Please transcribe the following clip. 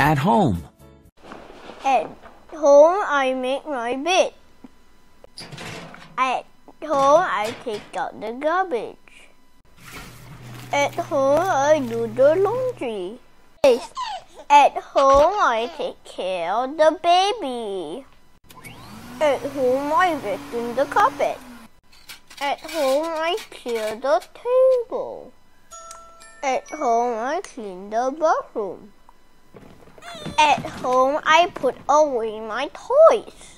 At home. At home, I make my bed. At home, I take out the garbage. At home, I do the laundry. At home, I take care of the baby. At home, I vacuum the carpet. At home, I clear the table. At home, I clean the bathroom. At home, I put away my toys.